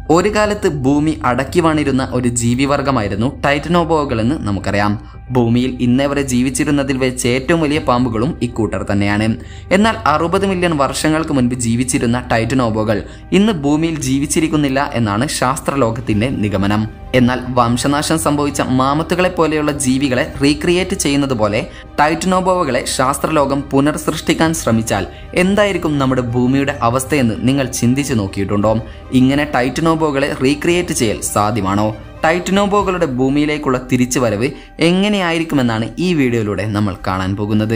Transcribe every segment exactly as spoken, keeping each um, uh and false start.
ഒരു കാലത്ത് ഭൂമി അടക്കി വാണിരുന്ന ഒരു ജീവിവർഗമായിരുന്നു ടൈറ്റനോബോകൾ എന്ന് നമുക്കറിയാം. ഭൂമിയിൽ ഇന്നേ വരെ ജീവിച്ചിരുന്നതിൽ വെച്ച് ഏറ്റവും വലിയ പാമ്പുകളും ഇക്കൂട്ടർ തന്നെയാണ്. എന്നാൽ അറുപത് മില്യൺ വർഷങ്ങൾക്ക് മുൻപ് ജീവിച്ചിരുന്ന ടൈറ്റനോബോകൾ ഇന്ന് ഭൂമിയിൽ ജീവിച്ചിരിക്കുന്നില്ല എന്നാണ് ശാസ്ത്രലോകത്തിന്റെ നിഗമനം. എന്നാൽ വംശനാശം സംഭവിച്ച മാമത്തുകളെ പോലെയുള്ള ജീവികളെ റീക്രിയേറ്റ് ചെയ്യുന്നത് പോലെ ടൈറ്റനോബോകളെ ശാസ്ത്രലോകം പുനർസൃഷ്ടിക്കാൻ ശ്രമിച്ചാൽ എന്തായിരിക്കും നമ്മുടെ ഭൂമിയുടെ അവസ്ഥയെന്ന് നിങ്ങൾ ചിന്തിച്ചു നോക്കിയിട്ടുണ്ടോ? ഇങ്ങനെ ടൈറ്റനോബോകളെ റീക്രിയേറ്റ് ചെയ്യൽ സാധ്യമാണോ? ടൈറ്റനോബോകളുടെ ഭൂമിയിലേക്കുള്ള തിരിച്ചുവരവ് എങ്ങനെയായിരിക്കുമെന്നാണ് ഈ വീഡിയോയിലൂടെ നമ്മൾ കാണാൻ പോകുന്നത്.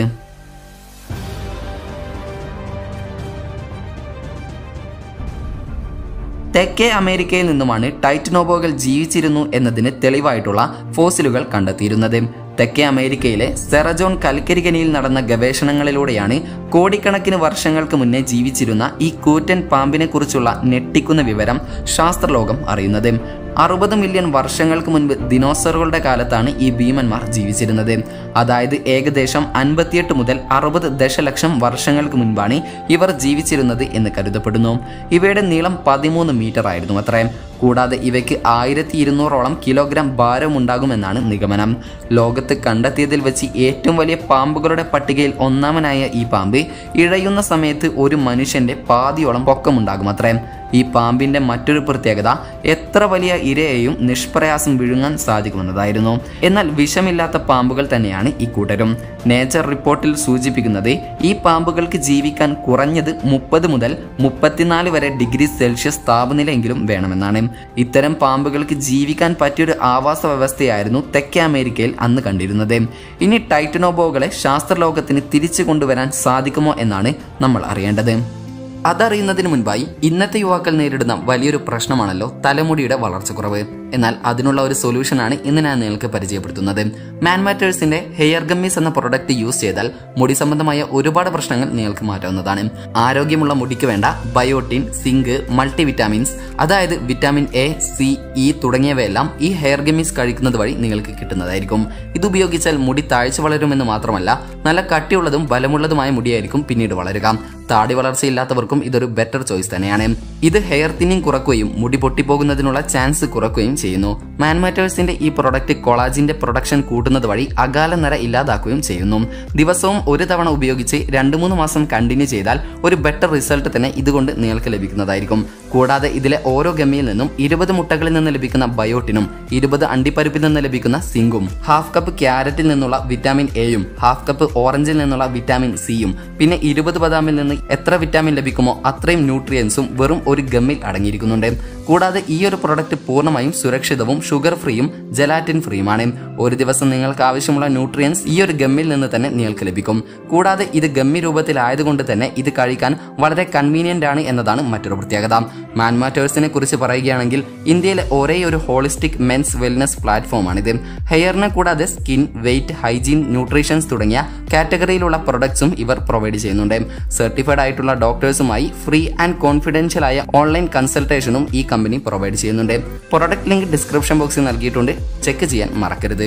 തെക്കേ അമേരിക്കയിൽ നിന്നുമാണ് ടൈറ്റനോബോകൾ ജീവിച്ചിരുന്നു എന്നതിന് തെളിവായിട്ടുള്ള ഫോസിലുകൾ കണ്ടെത്തിയിരുന്നത്. തെക്കേ അമേരിക്കയിലെ സെറജോൺ കൽക്കരിഖനിയിൽ നടന്ന ഗവേഷണങ്ങളിലൂടെയാണ് കോടിക്കണക്കിന് വർഷങ്ങൾക്ക് മുന്നേ ജീവിച്ചിരുന്ന ഈ കൂറ്റൻ പാമ്പിനെ കുറിച്ചുള്ള ഞെട്ടിക്കുന്ന വിവരം ശാസ്ത്രലോകം അറിയുന്നത്. അറുപത് മില്യൺ വർഷങ്ങൾക്ക് മുൻപ് ദിനോസറുകളുടെ കാലത്താണ് ഈ ഭീമന്മാർ ജീവിച്ചിരുന്നത്. അതായത് ഏകദേശം അൻപത്തിയെട്ട് മുതൽ അറുപത് ദശലക്ഷം വർഷങ്ങൾക്ക് മുൻപാണ് ഇവർ ജീവിച്ചിരുന്നത് എന്ന് കരുതപ്പെടുന്നു. ഇവയുടെ നീളം പതിമൂന്ന് മീറ്റർ ആയിരുന്നു അത്രയും. കൂടാതെ ഇവയ്ക്ക് ആയിരത്തി ഇരുന്നൂറോളം കിലോഗ്രാം ഭാരമുണ്ടാകുമെന്നാണ് നിഗമനം. ലോകത്ത് കണ്ടെത്തിയതിൽ വെച്ച് ഏറ്റവും വലിയ പാമ്പുകളുടെ പട്ടികയിൽ ഒന്നാമനായ ഈ പാമ്പ് ഇഴയുന്ന സമയത്ത് ഒരു മനുഷ്യന്റെ പാതിയോളം പൊക്കമുണ്ടാകും അത്രയും. ഈ പാമ്പിന്റെ മറ്റൊരു പ്രത്യേകത എത്ര വലിയ ഇരയെയും നിഷ്പ്രയാസം വിഴുങ്ങാൻ സാധിക്കുമെന്നതായിരുന്നു. എന്നാൽ വിഷമില്ലാത്ത പാമ്പുകൾ തന്നെയാണ് ഇക്കൂട്ടരും. നേച്ചർ റിപ്പോർട്ടിൽ സൂചിപ്പിക്കുന്നത് ഈ പാമ്പുകൾക്ക് ജീവിക്കാൻ കുറഞ്ഞത് മുപ്പത് മുതൽ മുപ്പത്തിനാല് വരെ ഡിഗ്രി സെൽഷ്യസ് താപനിലയെങ്കിലും വേണമെന്നാണ്. ഇത്തരം പാമ്പുകൾക്ക് ജീവിക്കാൻ പറ്റിയൊരു ആവാസ വ്യവസ്ഥയായിരുന്നു തെക്കേ അമേരിക്കയിൽ അന്ന് കണ്ടിരുന്നത്. ഇനി ടൈറ്റനോബോകളെ ശാസ്ത്രലോകത്തിന് തിരിച്ചു കൊണ്ടുവരാൻ സാധിക്കുമോ എന്നാണ് നമ്മൾ അറിയേണ്ടത്. അതറിയുന്നതിന് മുൻപായി ഇന്നത്തെ യുവാക്കൾ നേരിടുന്ന വലിയൊരു പ്രശ്നമാണല്ലോ തലമുടിയുടെ വളർച്ചക്കുറവ്. എന്നാൽ അതിനുള്ള ഒരു സൊല്യൂഷനാണ് ഇന്ന് ഞാൻ നിങ്ങൾക്ക് പരിചയപ്പെടുത്തുന്നത്. മാൻമാറ്റേഴ്സിന്റെ ഹെയർ ഗമ്മീസ് എന്ന പ്രൊഡക്റ്റ് യൂസ് ചെയ്താൽ മുടി സംബന്ധമായ ഒരുപാട് പ്രശ്നങ്ങൾ നിങ്ങൾക്ക് മാറ്റാവുന്നതാണ്. ആരോഗ്യമുള്ള മുടിക്ക് വേണ്ട ബയോട്ടിൻ, സിങ്ക്, മൾട്ടി വിറ്റാമിൻസ്, അതായത് വിറ്റാമിൻ എ, സി, ഇ തുടങ്ങിയവയെല്ലാം ഈ ഹെയർ ഗമ്മീസ് കഴിക്കുന്നത് വഴി നിങ്ങൾക്ക് കിട്ടുന്നതായിരിക്കും. ഇതുപയോഗിച്ചാൽ മുടി താഴ്ച വളരുമെന്ന് മാത്രമല്ല നല്ല കട്ടിയുള്ളതും ബലമുള്ളതുമായ മുടിയായിരിക്കും പിന്നീട് വളരുക. താടി വളർച്ചയില്ലാത്തവർക്കും ഇതൊരു ബെറ്റർ ചോയ്സ് തന്നെയാണ്. ഇത് ഹെയർ തിന്നിങ് കുറയ്ക്കുകയും മുടി പൊട്ടിപ്പോകുന്നതിനുള്ള ചാൻസ് കുറയ്ക്കുകയും ചെയ്യുന്നു. മാൻമാറ്റേഴ്സിന്റെ ഈ പ്രൊഡക്റ്റ് കൊളാജിന്റെ പ്രൊഡക്ഷൻ കൂട്ടുന്നത് വഴി അകാല നര ഇല്ലാതാക്കുകയും ചെയ്യുന്നു. ദിവസവും ഒരു തവണ ഉപയോഗിച്ച് രണ്ട് മൂന്ന് മാസം കണ്ടിന്യൂ ചെയ്താൽ ഒരു ബെറ്റർ റിസൾട്ട് തന്നെ ഇതുകൊണ്ട് നിങ്ങൾക്ക് ലഭിക്കുന്നതായിരിക്കും. കൂടാതെ ഇതിലെ ഓരോ ഗമ്മിയിൽ നിന്നും ഇരുപത് മുട്ടകളിൽ നിന്ന് ലഭിക്കുന്ന ബയോട്ടിനും ഇരുപത് അണ്ടിപ്പരിപ്പിൽ നിന്ന് ലഭിക്കുന്ന സിങ്കും ഹാഫ് കപ്പ് ക്യാരറ്റിൽ നിന്നുള്ള വിറ്റാമിൻ എയും ഹാഫ് കപ്പ് ഓറഞ്ചിൽ നിന്നുള്ള വിറ്റാമിൻ സിയും പിന്നെ ഇരുപത് ബദാമിൽ നിന്ന് എത്ര വിറ്റാമിൻ ലഭിക്കുമോ അത്രയും ന്യൂട്രിയൻസും വെറും ഒരു ഗമ്മിൽ അടങ്ങിയിരിക്കുന്നുണ്ട്. കൂടാതെ ഈ ഒരു പ്രൊഡക്റ്റ് പൂർണ്ണമായും സുരക്ഷിതവും ഷുഗർ ഫ്രീയും ജലാറ്റിൻ ഫ്രീയുമാണ്. ഒരു ദിവസം നിങ്ങൾക്ക് ആവശ്യമുള്ള ന്യൂട്രിയൻസ് ഈ ഒരു ഗമ്മിൽ നിന്ന് തന്നെ നിങ്ങൾക്ക് ലഭിക്കും. കൂടാതെ ഇത് ഗമ്മി രൂപത്തിലായതുകൊണ്ട് തന്നെ ഇത് കഴിക്കാൻ വളരെ കൺവീനിയന്റ് ആണ് എന്നതാണ് മറ്റൊരു പ്രത്യേകത. മാൻമാറ്റേഴ്സിനെ കുറിച്ച് പറയുകയാണെങ്കിൽ ഇന്ത്യയിലെ ഒരേ ഒരു ഹോളിസ്റ്റിക് മെൻസ് വെൽനസ് പ്ലാറ്റ്ഫോമാണിത്. ഹെയറിനെ കൂടാതെ സ്കിൻ, വെയ്റ്റ്, ഹൈജീൻ, ന്യൂട്രീഷൻസ് തുടങ്ങിയ കാറ്റഗറിയിലുള്ള പ്രൊഡക്ട്സും ഇവർ പ്രൊവൈഡ് ചെയ്യുന്നുണ്ട്. സർട്ടിഫൈഡ് ആയിട്ടുള്ള ഡോക്ടേഴ്സുമായി ഫ്രീ ആൻഡ് കോൺഫിഡൻഷ്യൽ ആയ ഓൺലൈൻ കൺസൾട്ടേഷനും ഈ കമ്പനി പ്രൊവൈഡ് ചെയ്യുന്നുണ്ട്. പ്രൊഡക്റ്റ് ലിങ്ക് ഡിസ്ക്രിപ്ഷൻ ബോക്സിൽ നൽകിയിട്ടുണ്ട്, ചെക്ക് ചെയ്യാൻ മറക്കരുത്.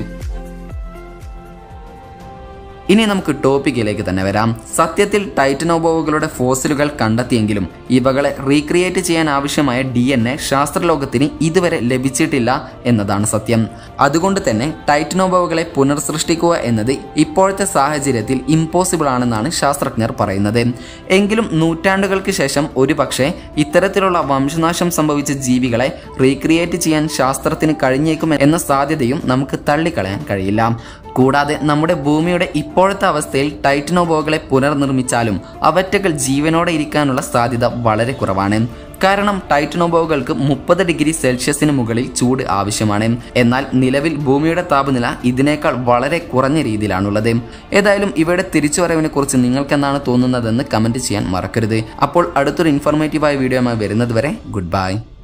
ഇനി നമുക്ക് ടോപ്പിക്കിലേക്ക് തന്നെ വരാം. സത്യത്തിൽ ടൈറ്റനോബോകളുടെ ഫോസിലുകൾ കണ്ടെത്തിയെങ്കിലും ഇവകളെ റീക്രിയേറ്റ് ചെയ്യാൻ ആവശ്യമായ ഡി എൻ എ ശാസ്ത്രലോകത്തിന് ഇതുവരെ ലഭിച്ചിട്ടില്ല എന്നതാണ് സത്യം. അതുകൊണ്ട് തന്നെ ടൈറ്റനോബോകളെ പുനർസൃഷ്ടിക്കുക എന്നത് ഇപ്പോഴത്തെ സാഹചര്യത്തിൽ ഇമ്പോസിബിൾ ആണെന്നാണ് ശാസ്ത്രജ്ഞർ പറയുന്നത്. എങ്കിലും നൂറ്റാണ്ടുകൾക്ക് ശേഷം ഒരുപക്ഷെ ഇത്തരത്തിലുള്ള വംശനാശം സംഭവിച്ച ജീവികളെ റീക്രിയേറ്റ് ചെയ്യാൻ ശാസ്ത്രത്തിന് കഴിഞ്ഞേക്കും എന്ന സാധ്യതയും നമുക്ക് തള്ളിക്കളയാൻ കഴിയില്ല. കൂടാതെ നമ്മുടെ ഭൂമിയുടെ ഇപ്പോഴത്തെ അവസ്ഥയിൽ ടൈറ്റനോബോകളെ പുനർനിർമ്മിച്ചാലും അവറ്റകൾ ജീവനോടെ ഇരിക്കാനുള്ള സാധ്യത വളരെ കുറവാണ്. കാരണം ടൈറ്റനോബോകൾക്ക് മുപ്പത് ഡിഗ്രി സെൽഷ്യസിന് മുകളിൽ ചൂട് ആവശ്യമാണ്. എന്നാൽ നിലവിൽ ഭൂമിയുടെ താപനില ഇതിനേക്കാൾ വളരെ കുറഞ്ഞ രീതിയിലാണുള്ളത്. ഏതായാലും ഇവയുടെ തിരിച്ചുവരവിനെ കുറിച്ച് നിങ്ങൾക്ക് എന്താണ് തോന്നുന്നതെന്ന് കമന്റ് ചെയ്യാൻ മറക്കരുത്. അപ്പോൾ അടുത്തൊരു ഇൻഫോർമേറ്റീവായ വീഡിയോയുമായി വരുന്നത് വരെ ഗുഡ് ബൈ.